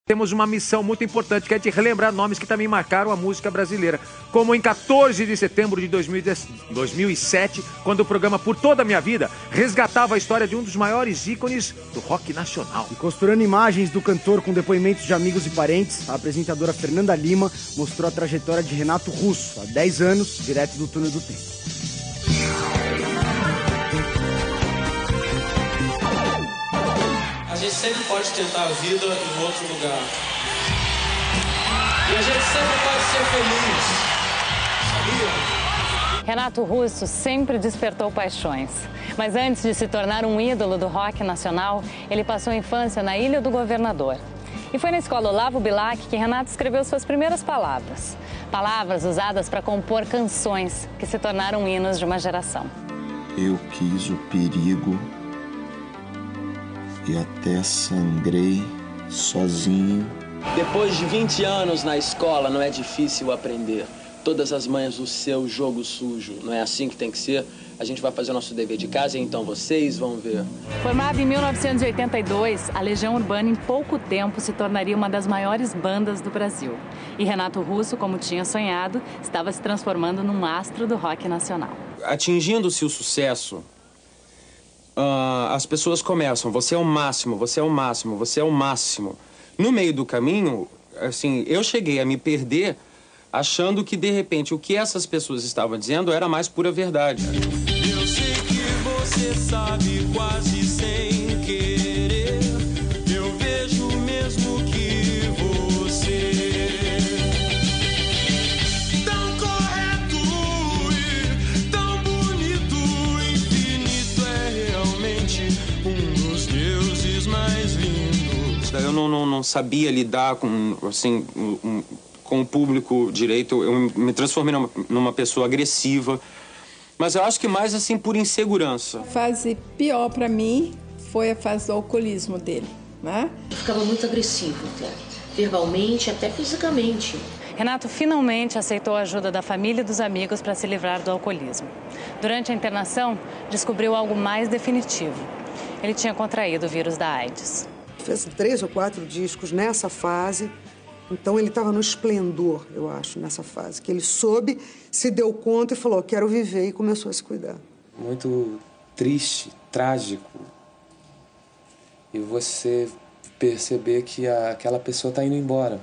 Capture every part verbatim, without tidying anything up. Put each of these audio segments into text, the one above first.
Temos uma missão muito importante, que é de relembrar nomes que também marcaram a música brasileira. Como em quatorze de setembro de dois mil e sete, quando o programa Por Toda a Minha Vida resgatava a história de um dos maiores ícones do rock nacional. E costurando imagens do cantor com depoimentos de amigos e parentes, a apresentadora Fernanda Lima mostrou a trajetória de Renato Russo, há dez anos, direto do Túnel do Tempo. A gente sempre pode tentar a vida em outro lugar. E a gente sempre pode ser feliz. Sabia? Renato Russo sempre despertou paixões. Mas antes de se tornar um ídolo do rock nacional, ele passou a infância na Ilha do Governador. E foi na escola Olavo Bilac que Renato escreveu suas primeiras palavras. Palavras usadas para compor canções que se tornaram hinos de uma geração. Eu quis o perigo e até sangrei sozinho. Depois de vinte anos na escola, não é difícil aprender. Todas as manhas o seu jogo sujo. Não é assim que tem que ser? A gente vai fazer o nosso dever de casa e então vocês vão ver. Formada em mil novecentos e oitenta e dois, a Legião Urbana em pouco tempo se tornaria uma das maiores bandas do Brasil. E Renato Russo, como tinha sonhado, estava se transformando num astro do rock nacional. Atingindo-se o sucesso, Uh, as pessoas começam, você é o máximo, você é o máximo, você é o máximo. No meio do caminho, assim, eu cheguei a me perder achando que, de repente, o que essas pessoas estavam dizendo era mais pura verdade. Eu sei que você sabe quase sem querer, eu vejo mesmo que você... Tão correto e tão bonito, infinito é realmente um dos deuses mais lindos. Eu não, não, não sabia lidar com, assim, um, com o público direito. Eu me transformei numa, numa pessoa agressiva. Mas eu acho que mais, assim, por insegurança. A fase pior para mim foi a fase do alcoolismo dele, né? Ficava muito agressivo, né? Verbalmente, até fisicamente. Renato finalmente aceitou a ajuda da família e dos amigos para se livrar do alcoolismo. Durante a internação, descobriu algo mais definitivo. Ele tinha contraído o vírus da AIDS. Fez três ou quatro discos nessa fase, então ele estava no esplendor, eu acho, nessa fase. Que ele soube, se deu conta e falou, quero viver, e começou a se cuidar. Muito triste, trágico. E você perceber que a, aquela pessoa está indo embora.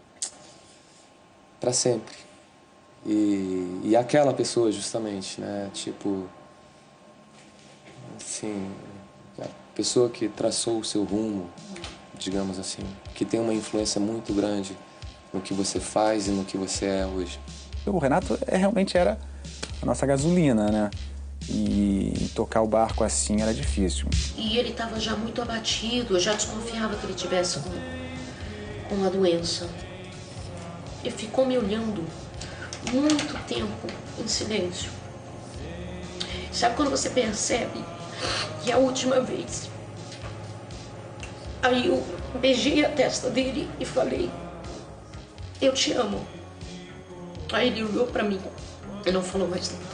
Para sempre. E, e aquela pessoa, justamente, né? Tipo... Assim... A pessoa que traçou o seu rumo, digamos assim, que tem uma influência muito grande no que você faz e no que você é hoje. O Renato é, realmente era a nossa gasolina, né? E tocar o barco assim era difícil. E ele estava já muito abatido, eu já desconfiava que ele tivesse com, com uma doença. Ele ficou me olhando muito tempo em silêncio. Sabe quando você percebe que é a última vez? Aí eu beijei a testa dele e falei, eu te amo. Aí ele olhou pra mim e não falou mais nada.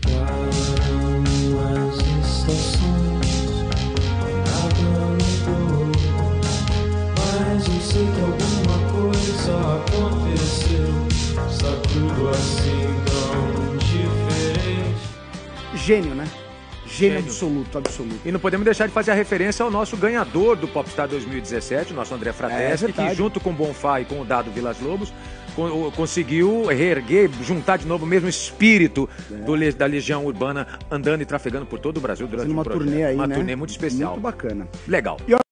Mas eu sei que alguma coisa aconteceu, está tudo assim tão diferente. Gênio, né? Gênio, Gênio absoluto, absoluto. E não podemos deixar de fazer a referência ao nosso ganhador do Popstar dois mil e dezessete, o nosso André Frateschi, é que junto com o Bonfá e com o Dado Vilas Lobos, co conseguiu reerguer, juntar de novo o mesmo espírito é. do, da Legião Urbana, andando e trafegando por todo o Brasil durante uma o projeto. Turnê aí, uma né? turnê muito especial. Muito bacana. Legal. E